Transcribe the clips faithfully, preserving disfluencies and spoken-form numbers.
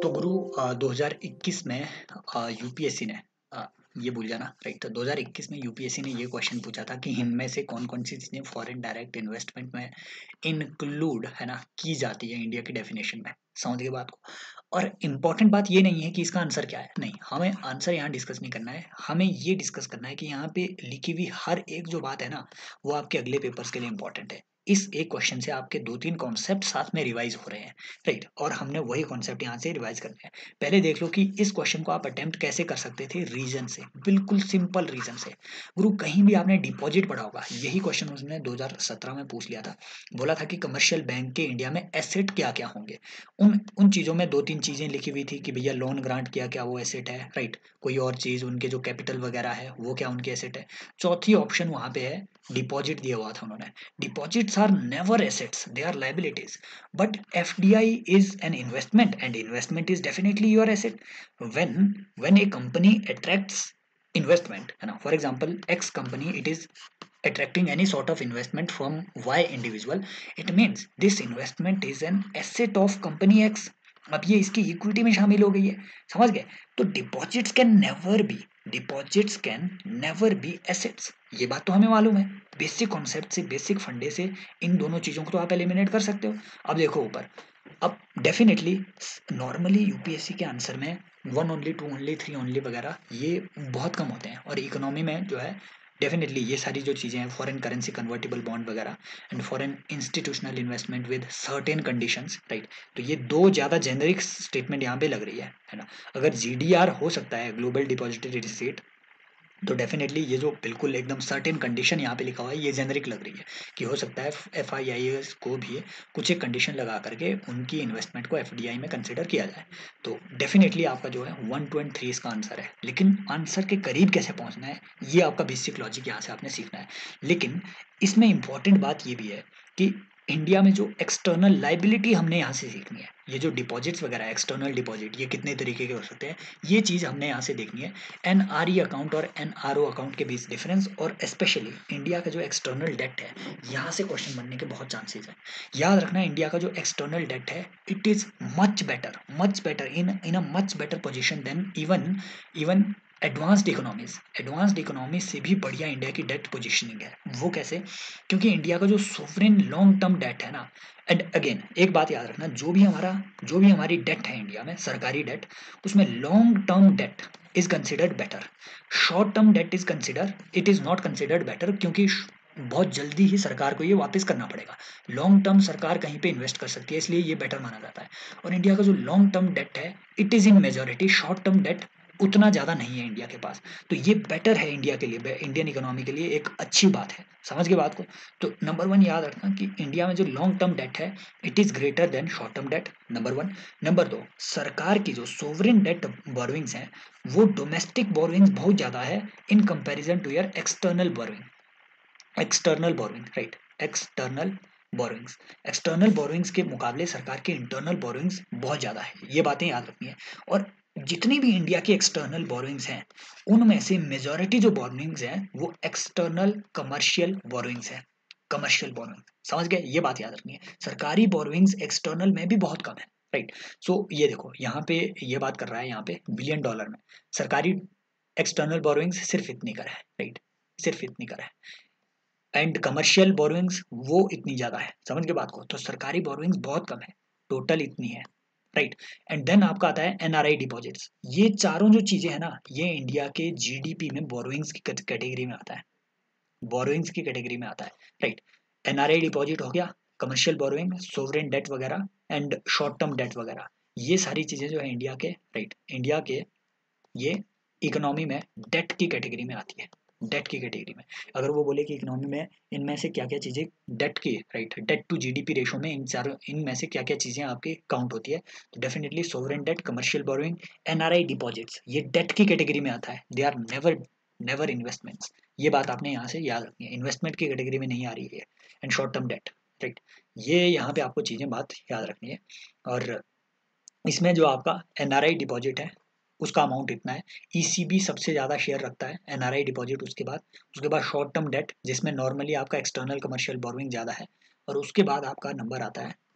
तो गुरु अ, दो हज़ार इक्कीस में अ, यूपीएससी ने अ, ये भूल जाना राइट। तो दो हज़ार इक्कीस में यूपीएससी ने ये क्वेश्चन पूछा था कि इनमें से कौन कौन सी चीजें फॉरेन डायरेक्ट इन्वेस्टमेंट में इंक्लूड है ना की जाती है इंडिया की डेफिनेशन में। समझ गए बात को। और इम्पोर्टेंट बात ये नहीं है कि इसका आंसर क्या है, नहीं, हमें आंसर यहाँ डिस्कस नहीं करना है। हमें ये डिस्कस करना है कि यहाँ पे लिखी हुई हर एक जो बात है ना वो आपके अगले पेपर्स के लिए इंपॉर्टेंट है। इस एक क्वेश्चन से आपके दो तीन कॉन्सेप्ट साथ में रिवाइज हो रहे हैं राइट। और हमने वही कॉन्सेप्ट यहाँ से रिवाइज करने हैं। पहले देख लो कि इस क्वेश्चन को आप अटेम्प्ट कैसे कर सकते थे, रीजन से, बिल्कुल सिंपल रीजन से। गुरु कहीं भी आपने डिपॉजिट पढ़ा होगा, यही क्वेश्चन उसने दो हज़ार सत्रह में पूछ लिया था। बोला था कि कमर्शियल बैंक के इंडिया में एसेट क्या क्या होंगे। उन उन चीजों में दो तीन चीजें लिखी हुई थी कि भैया लोन ग्रांट किया क्या वो एसेट है राइट। कोई और चीज उनके जो कैपिटल वगैरह है वो क्या उनके एसेट है। चौथी ऑप्शन वहां पे है डिपॉजिट दिया हुआ था उन्होंने। Deposits are never assets, they are liabilities. But F D I is an investment, and investment is definitely your asset. When when a company attracts investment, है ना, for example, X company it is attracting any sort of investment from Y individual, it means this investment is an asset of company X. अब ये इसकी equity में शामिल हो गई है। समझ गए। तो deposits can never be deposits can never be assets. ये बात तो हमें मालूम है। बेसिक कॉन्सेप्ट से, बेसिक फंडे से इन दोनों चीजों को तो आप एलिमिनेट कर सकते हो। अब देखो ऊपर, अब डेफिनेटली नॉर्मली यूपीएससी के आंसर में one only, two only, three only वगैरह ये बहुत कम होते हैं। और इकोनॉमी में जो है डेफिनेटली ये सारी जो चीज़ें हैं, फॉरेन करेंसी कन्वर्टिबल बॉन्ड वगैरह and foreign institutional investment with certain conditions right. तो ये दो ज़्यादा जेनरिक स्टेटमेंट यहाँ पे लग रही है है ना। अगर जीडीआर हो सकता है, ग्लोबल डिपॉजिटरी रिसीट, तो डेफिनेटली ये जो बिल्कुल एकदम सर्टेन कंडीशन यहाँ पे लिखा हुआ है ये जेनरिक लग रही है कि हो सकता है एफ आई आई एस को भी कुछ एक कंडीशन लगा करके उनकी इन्वेस्टमेंट को एफ डी आई में कंसिडर किया जाए। तो डेफिनेटली आपका जो है वन टू एंड थ्री इसका आंसर है। लेकिन आंसर के करीब कैसे पहुंचना है ये आपका बेसिक लॉजिक यहाँ से आपने सीखना है। लेकिन इसमें इंपॉर्टेंट बात ये भी है कि इंडिया में जो एक्सटर्नल लाइबिलिटी हमने यहाँ से सीखनी है। ये जो डिपॉजिट्स वगैरह एक्सटर्नल डिपॉजिट ये कितने तरीके के हो सकते हैं, ये चीज़ हमने यहाँ से देखनी है। एन आर ई अकाउंट और एन आर ओ अकाउंट के बीच डिफरेंस, और स्पेशली इंडिया का जो एक्सटर्नल डेट है यहाँ से क्वेश्चन बनने के बहुत चांसेस हैं। याद रखना इंडिया का जो एक्सटर्नल डेट है it is much better, much better in in a much better position than even even advanced economies. Advanced economies से भी बढ़िया इंडिया की डेट पोजीशनिंग है। वो कैसे? क्योंकि इंडिया का जो सोवरेन लॉन्ग टर्म डेट है ना, एंड अगेन एक बात याद रखना, जो भी हमारा जो भी हमारी डेट है इंडिया में, सरकारी डेट, उसमें long term debt is considered better. Short term debt is consider it is not considered better, क्योंकि बहुत जल्दी ही सरकार को ये वापस करना पड़ेगा। लॉन्ग टर्म सरकार कहीं पे इन्वेस्ट कर सकती है, इसलिए ये बेटर माना जाता है। और इंडिया का जो लॉन्ग टर्म डेट है it is in majority, short term debt उतना ज़्यादा नहीं है इंडिया के पास। तो ये बेटर है इंडिया के लिए, इंडियन इकोनॉमी के लिए एक अच्छी बात है। समझ गए बात को। तो नंबर वन याद रखना कि इंडिया में जो लॉन्ग टर्म डेट है it is greater than short term debt, number one. Number दो, सरकार की जो सोवरेन डेट बोरोइंग्स हैं वो डोमेस्टिक बोरोइंग्स बहुत ज़्यादा है in comparison to your external borrowing. External borrowing right, external borrowings external borrowings के मुकाबले सरकार के इंटरनल बोरोइंग्स बहुत ज़्यादा है। ये बातें याद रखनी है। और जितनी भी इंडिया की एक्सटर्नल बोरोइंग्स हैं उनमें से मेजॉरिटी जो बोरोइंग्स हैं वो एक्सटर्नल कमर्शियल बोरोइंग्स हैं। कमर्शियल बोरोइंग, समझ गए? ये बात याद रखनी है। सरकारी बोरोइंग्स एक्सटर्नल में भी बहुत कम है राइट। सो ये देखो यहाँ पे ये बात कर रहा है, यहाँ पे बिलियन डॉलर में सरकारी एक्सटर्नल बोरोइंग्स सिर्फ इतनी कर है राइट, सिर्फ इतनी कर है। एंड कमर्शियल बोरोइंग्स वो इतनी ज्यादा है। समझ के बात को। तो सरकारी बोरोइंग्स बहुत कम है, टोटल इतनी है राइट। एंड देन आपका आता है एनआरआई डिपॉजिट्स। ये चारों जो चीजें हैं ना ये इंडिया के जीडीपी में बोरोइंग्स की कैटेगरी में आता है, बोरोइंग्स की कैटेगरी में आता है राइट। एनआरआई डिपॉजिट हो गया, कमर्शियल बोरोइंग, सोवरेन डेट वगैरह एंड शॉर्ट टर्म डेट वगैरह, ये सारी चीजें जो है इंडिया के राइट, इंडिया के ये इकोनॉमी में डेट की कैटेगरी में आती है। डेट की कैटेगरी में अगर वो बोले कि इकोनॉमी में इनमें से क्या क्या चीजें डेट की right, debt to GDP ratio में इन चारों इनमें से क्या क्या चीजें आपकी काउंट होती है, तो definitely sovereign debt, commercial borrowing, NRI deposits ये डेट की कैटेगरी में आता है। They are never never investments. ये बात आपने यहाँ से याद रखनी है, इन्वेस्टमेंट की कैटेगरी में नहीं आ रही है। And short term debt right, ये यहाँ पे आपको चीजें बात याद रखनी है। और इसमें जो आपका एनआरआई डिपॉजिट है उसका अमाउंट इतना है। ईसीबी सबसे ज़्यादा शेयर रखता है एनआरआई डिपॉजिट, उसके बाद उसके बाद शॉर्ट टर्म डेट जिसमें नॉर्मली आपका एक्सटर्नल कमर्शियल बोरोइंग ज़्यादा है, और उसके बाद आपका नंबर आता है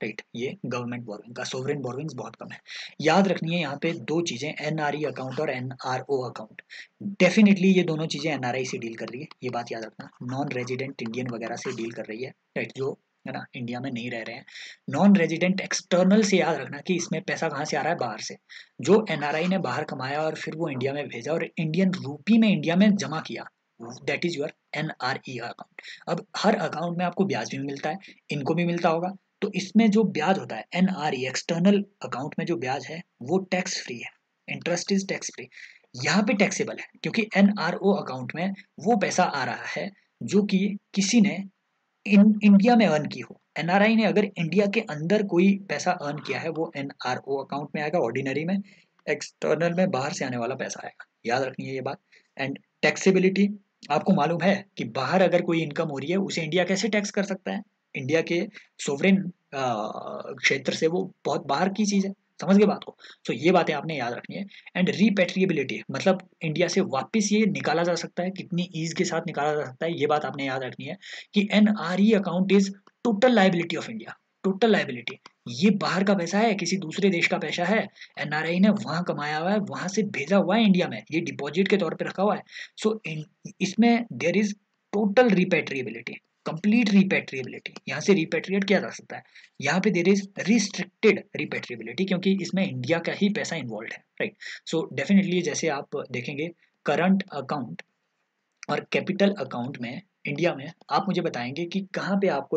राइट, ये गवर्नमेंट बोरोइंग का, सोवरेन बोरोइंग्स बहुत कम है। याद रखनी है यहाँ पे दो चीजें, एनआरई अकाउंट और एनआरओ अकाउंट। डेफिनेटली ये दोनों चीजें एनआरआई से डील कर रही है, ये बात याद रखना, नॉन रेजिडेंट इंडियन वगैरह से डील कर रही है, राइट, जो है ना इंडिया में नहीं रह रहे हैं। नॉन रेजिडेंट एक्सटर्नल से याद रखना कि इसमें पैसा कहाँ से आ रहा है, बाहर से, जो एनआरआई ने बाहर कमाया और फिर वो इंडिया में भेजा और इंडियन रूपी में इंडिया में जमा किया, that is your NRE account. अब हर अकाउंट में आपको ब्याज भी मिलता है, इनको भी मिलता होगा, तो इसमें जो ब्याज होता है एनआरई एक्सटर्नल अकाउंट में जो ब्याज है वो टैक्स फ्री है, इंटरेस्ट इज टैक्स फ्री, यहाँ पे टैक्सेबल है, क्योंकि एनआरओ अकाउंट में वो पैसा आ रहा है जो कि किसी ने इन इंडिया में अर्न की हो। एनआरआई ने अगर इंडिया के अंदर कोई पैसा अर्न किया है वो एनआरओ अकाउंट में आएगा ऑर्डिनरी में, एक्सटर्नल में बाहर से आने वाला पैसा आएगा, याद रखनी है ये बात। एंड टैक्सेबिलिटी, आपको मालूम है कि बाहर अगर कोई इनकम हो रही है उसे इंडिया कैसे टैक्स कर सकता है, इंडिया के सोवरेन क्षेत्र से, वो बहुत बाहर की चीज है, समझ गए बात को। सो so, ये बातें आपने याद रखनी है। एंड रिपेट्रिएबिलिटी, मतलब इंडिया से वापस ये निकाला जा सकता है, कितनी ईज के साथ निकाला जा सकता है, ये बात आपने याद रखनी है कि NRE account is total liability of India, total liability, ये बाहर का पैसा है, किसी दूसरे देश का पैसा है, एनआरआई ने वहां कमाया हुआ है, वहां से भेजा हुआ है इंडिया में, ये डिपॉजिट के तौर पे रखा हुआ है। सो so, इसमें there is total repatriability, complete repatriability, यहाँ से रिपेट्रिएट किया जा सकता है। यहाँ पे देयर इज रिस्ट्रिक्टेड रिपेट्रिएबिलिटी, क्योंकि इसमें इंडिया का ही पैसा इन्वॉल्व है, राइट। सो डेफिनेटली जैसे आप देखेंगे करंट अकाउंट और कैपिटल अकाउंट में इंडिया में, आप मुझे बताएंगे कि कहाँ पे आपको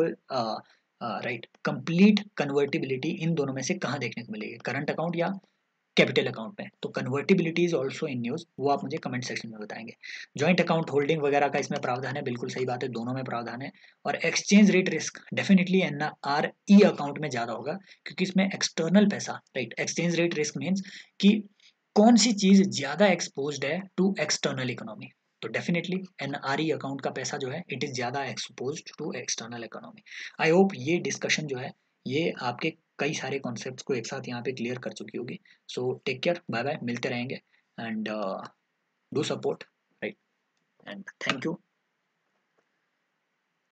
राइट कंप्लीट कन्वर्टिबिलिटी इन दोनों में से कहाँ देखने को मिलेगी, करंट अकाउंट या कैपिटल अकाउंट में। तो convertibility is also in news, वो आप मुझे कमेंट सेक्शन में बताएंगे। जॉइंट अकाउंट होल्डिंग वगैरह का इसमें प्रावधान है, बिल्कुल सही बात है, दोनों में प्रावधान है। और exchange rate risk definitely N R E account में ज्यादा होगा, क्योंकि इसमें एक्सटर्नल पैसा, right, exchange rate risk means कि कौन सी चीज ज्यादा एक्सपोज्ड है टू एक्सटर्नल इकोनॉमी, तो डेफिनेटली एनआरई अकाउंट का पैसा जो है इट इज ज्यादा exposed to external economy. I hope ये डिस्कशन जो है ये आपके कई सारे कॉन्सेप्ट्स को एक साथ यहाँ पे क्लियर कर चुकी होगी। So take care, bye bye, मिलते रहेंगे and do support, right, and thank you.